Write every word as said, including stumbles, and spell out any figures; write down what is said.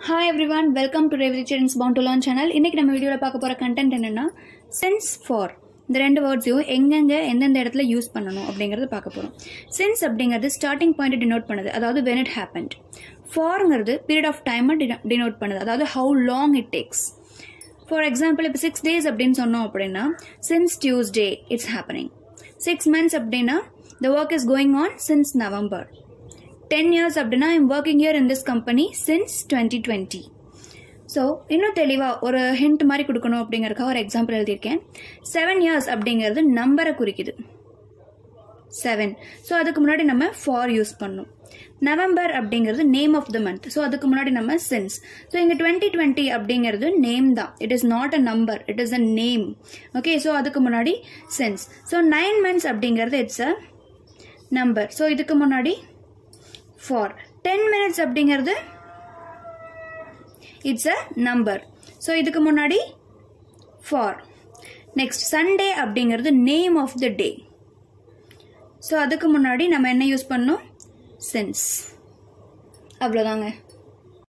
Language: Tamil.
Hi everyone, welcome to Revati Children's Born to Learn channel. இன்னைக்கு நம்ம வீடியோல பார்க்க போற content என்னன்னா since for இந்த ரெண்டு வேர்ட்ஸையும் எங்கெங்க எந்தெந்த இடத்துல யூஸ் பண்ணணும் அப்படிங்கறத பார்க்க போறோம். since அப்படிங்கிறது ஸ்டார்டிங் பாயிண்ட் டினோட் பண்ணுது, அதாவது when it happened. forங்கிறது period of time டினோட் பண்ணுது, அதாவது how long it takes. For example, இப்போ six days அப்படின்னு சொன்னோம் அப்படின்னா since Tuesday it's happening. six months அப்படின்னா the work is going on since November. ten years அப்படின்னா I'm working here in this company since twenty twenty. So இன்னும் தெளிவாக ஒரு ஹிண்ட் மாதிரி கொடுக்கணும் அப்படிங்கிறதுக்காக ஒரு எக்ஸாம்பிள் எழுதியிருக்கேன். செவன் இயர்ஸ் அப்படிங்கிறது நம்பரை குறிக்குது, செவன். ஸோ அதுக்கு முன்னாடி நம்ம ஃபார் யூஸ் பண்ணணும். நவம்பர் அப்படிங்கிறது name of the month, so அதுக்கு முன்னாடி நம்ம சின்ஸ். ஸோ இங்கே டுவெண்ட்டி டுவெண்ட்டி அப்படிங்கிறது நேம் தான், it is not a number, it is a name. Okay, so அதுக்கு முன்னாடி சின்ஸ். ஸோ நைன் மந்த்ஸ் அப்படிங்கிறது இட்ஸ் அ நம்பர், ஸோ இதுக்கு முன்னாடி for. ten minutes அப்படிங்கிறது it's a number, so இதுக்கு முன்னாடி for. next Sunday அப்படிங்கிறது name of the day, so அதுக்கு முன்னாடி நம்ம என்ன யூஸ் பண்ணோம், since. அவ்வளவுதாங்க.